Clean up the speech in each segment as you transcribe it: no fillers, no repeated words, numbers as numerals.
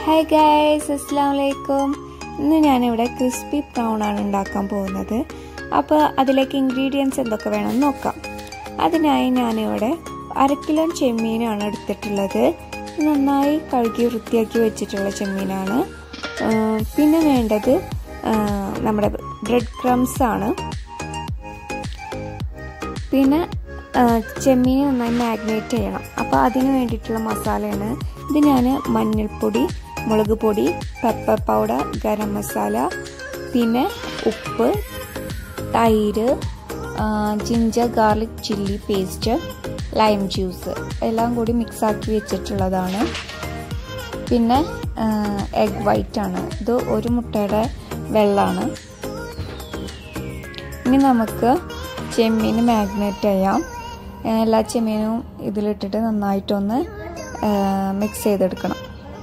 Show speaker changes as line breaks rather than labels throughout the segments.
Hi guys, Assalamualaikum. ഇന്ന് ഞാൻ ഇവിടെ ക്രിസ്പി പ്രൗൺ ആണ് ഉണ്ടാക്കാൻ പോകുന്നത്. അപ്പോൾ അതിലേക്ക് ഇൻഗ്രീഡിയൻസ് എന്തൊക്കെ വേണമെന്ന് നോക്കാം. അതിനായി ഞാൻ ഇവിടെ 1/2 കിലോ ചെമ്മീനാണ് എടുത്തിട്ടുള്ളത്. നന്നായി കഴുകി വൃത്തിയാക്കി വെച്ചിട്ടുള്ള ചെമ്മീനാണ്. പിന്നെ വേണ്ടത് നമ്മുടെ ബ്രെഡ് ക്രംസ് ആണ്. പിന്നെ ചെമ്മീൻ നന്നായി മാഗ്നേറ്റ് ചെയ്യണം. അപ്പോൾ അതിന് വേണ്ടിയിട്ടുള്ള മസാലയാണ് ഇത്. ഞാൻ മഞ്ഞൾപ്പൊടി, മുളക് പൊടി, പെപ്പർ പൗഡർ, ഗരം മസാല, പിന്നെ ഉപ്പ്, തൈര്, ginger garlic chilli paste, lime juice എല്ലാം കൂടി മിക്സാക്കി വെച്ചിട്ടുള്ളതാണ്. പിന്നെ എഗ് വൈറ്റ് ആണ്. ഇത് ഒരു മുട്ടയുടെ വെള്ളമാണ്. ഇനി നമുക്ക് ചെമ്മീൻ മാഗ്നേറ്റ് ചെയ്യാം. എല്ലാ ചെമ്മീനും ഇതിലിട്ടിട്ട് നന്നായിട്ടൊന്ന് മിക്സ് ചെയ്തെടുക്കണം.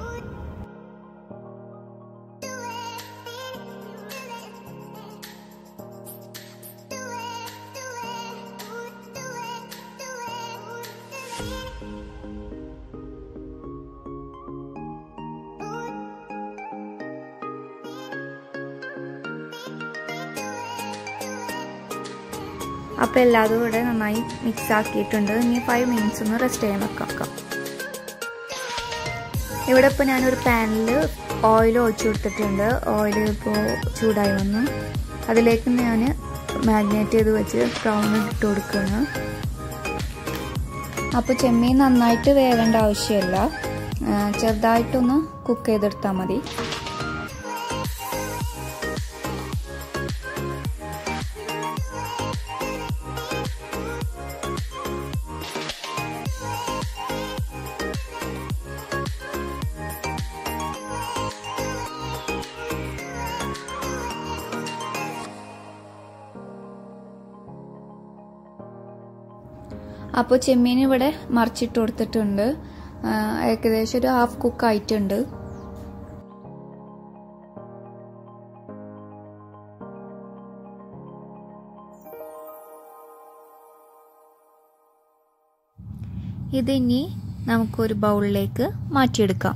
അപ്പോൾ എല്ലാതും ഇവിടെ നന്നായി മിക്സ് ആക്കിയിട്ടുണ്ട്. ഇനി 5 മിനിറ്റ്സ് ഒന്ന് റെസ്റ്റ് ചെയ്യാൻ വെക്കാം. ഇവിടെ ഇപ്പോൾ ഞാനൊരു പാനിൽ ഓയിൽ ഒഴിച്ചു കൊടുത്തിട്ടുണ്ട്. ഓയിൽ ഇപ്പോൾ ചൂടായി വന്നു. അതിലേക്ക് ഞാൻ മാഗ്നേറ്റ് ചെയ്ത് വെച്ച് പ്രൗൺ ഇട്ട് കൊടുക്കുകയാണ്. അപ്പോൾ ചെമ്മീൻ നന്നായിട്ട് വേവേണ്ട ആവശ്യമില്ല, ചെറുതായിട്ടൊന്ന് കുക്ക് ചെയ്തെടുത്താൽ മതി. അപ്പോൾ ചെമ്മീൻ ഇവിടെ മറിച്ചിട്ട് കൊടുത്തിട്ടുണ്ട്. ഏകദേശം ഒരു ഹാഫ് കുക്ക് ആയിട്ടുണ്ട്. ഇതിനി നമുക്കൊരു ബൗളിലേക്ക് മാറ്റിയെടുക്കാം.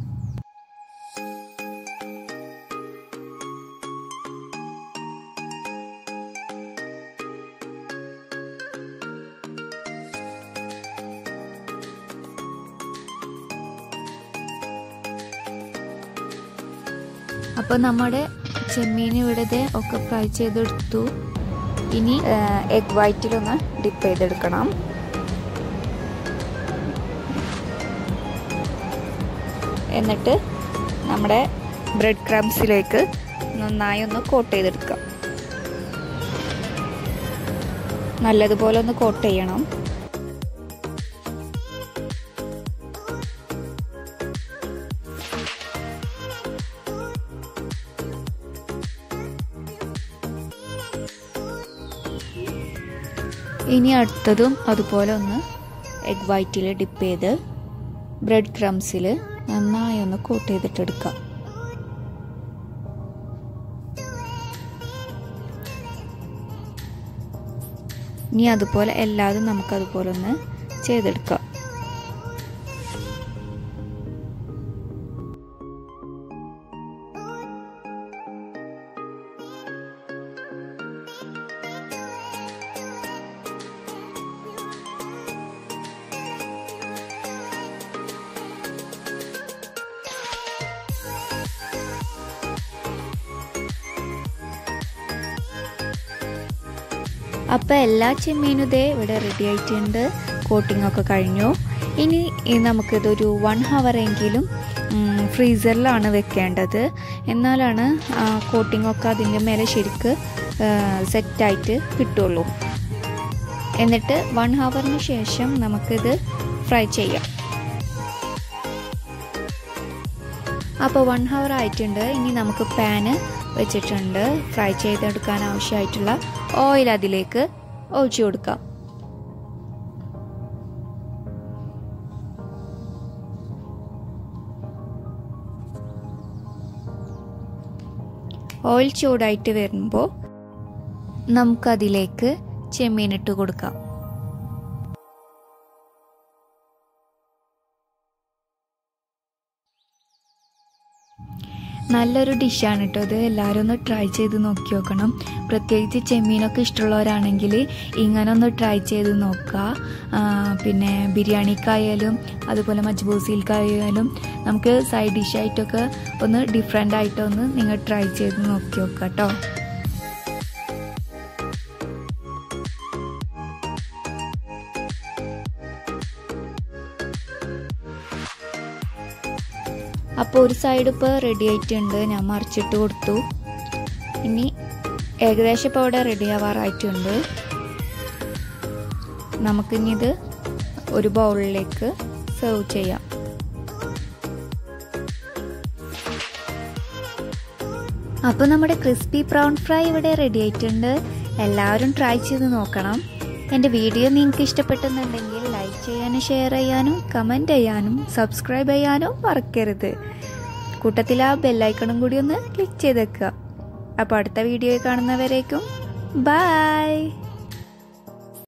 അപ്പോൾ നമ്മുടെ ചെമ്മീൻ ഇവിടെ ഒക്കെ ഫ്രൈ ചെയ്തെടുത്തു. ഇനി എഗ് വൈറ്റിലൊന്ന് ഡിപ്പ് ചെയ്തെടുക്കണം. എന്നിട്ട് നമ്മുടെ ബ്രെഡ് ക്രംസിലേക്ക് നന്നായി ഒന്ന് കോട്ട് ചെയ്തെടുക്കാം. നല്ലതുപോലെ ഒന്ന് കോട്ട് ചെയ്യണം. ഇനി അടുത്തതും അതുപോലെ ഒന്ന് എഗ് വൈറ്റിൽ ഡിപ്പ് ചെയ്ത് ബ്രെഡ് ക്രംസിൽ നന്നായി ഒന്ന് കോട്ട് ചെയ്തിട്ടെടുക്കാം. ഇനി അതുപോലെ എല്ലാതും നമുക്കതുപോലെ ഒന്ന് ചെയ്തെടുക്കാം. അപ്പോൾ എല്ലാ ചെമ്മീനും ഇവിടെ റെഡി ആയിട്ടുണ്ട്. കോട്ടിംഗ് ഒക്കെ കഴിഞ്ഞു. ഇനി നമുക്കിതൊരു 1 hour എങ്കിലും ഫ്രീസറിലാണ് വെക്കേണ്ടത്. എന്നാലാണ് കോട്ടിംഗ് ഒക്കെ അതിൻ്റെ മേലെ ശരിക്ക് സെറ്റായിട്ട് കിട്ടുള്ളൂ. എന്നിട്ട് 1 hourന് ശേഷം നമുക്കിത് ഫ്രൈ ചെയ്യാം. അപ്പോൾ 1 hour ആയിട്ടുണ്ട്. ഇനി നമുക്ക് പാന് വെച്ചിട്ടുണ്ട്. ഫ്രൈ ചെയ്തെടുക്കാൻ ആവശ്യമായിട്ടുള്ള ഓയിൽ അതിലേക്ക് ഒഴിച്ചു കൊടുക്കാം. ഓയിൽ ചൂടായിട്ട് വരുമ്പോൾ നമുക്കതിലേക്ക് ചെമ്മീൻ ഇട്ട് കൊടുക്കാം. നല്ലൊരു ഡിഷാണ് കേട്ടോ ഇത്. എല്ലാവരും ഒന്ന് ട്രൈ ചെയ്ത് നോക്കി നോക്കണം. പ്രത്യേകിച്ച് ചെമ്മീനൊക്കെ ഇഷ്ടമുള്ളവരാണെങ്കിൽ ഇങ്ങനെ ഒന്ന് ട്രൈ ചെയ്ത് നോക്കുക. പിന്നെ ബിരിയാണിക്കായാലും അതുപോലെ മജ്ബൂസിൽക്കായാലും നമുക്ക് സൈഡ് ഡിഷായിട്ടൊക്കെ ഒന്ന് ഡിഫറെൻ്റ് ആയിട്ടൊന്ന് നിങ്ങൾ ട്രൈ ചെയ്ത് നോക്കി നോക്കുക കേട്ടോ. അപ്പോൾ ഒരു സൈഡ് ഇപ്പോൾ റെഡി ആയിട്ടുണ്ട്. ഞാൻ മറിച്ചിട്ട് കൊടുത്തു. ഇനി ഏകദേശം ഇപ്പോൾ അവിടെ റെഡി ആവാറായിട്ടുണ്ട്. നമുക്കിനി ഇത് ഒരു ബൗളിലേക്ക് സെർവ് ചെയ്യാം. അപ്പോൾ നമ്മുടെ ക്രിസ്പി പ്രൗൺ ഫ്രൈ ഇവിടെ റെഡി ആയിട്ടുണ്ട്. എല്ലാവരും ട്രൈ ചെയ്ത് നോക്കണം. എൻ്റെ വീഡിയോ നിങ്ങൾക്ക് ഇഷ്ടപ്പെട്ടെന്നുണ്ടെങ്കിൽ ലൈക്ക് ചെയ്യാനും ഷെയർ ചെയ്യാനും കമൻറ്റ് ചെയ്യാനും സബ്സ്ക്രൈബ് ചെയ്യാനും മറക്കരുത്. കൂട്ടത്തിൽ ആ ബെല്ലൈക്കണും കൂടി ഒന്ന് ക്ലിക്ക് ചെയ്തേക്കുക. അപ്പോൾ അടുത്ത വീഡിയോ കാണുന്നവരേക്കും ബൈ.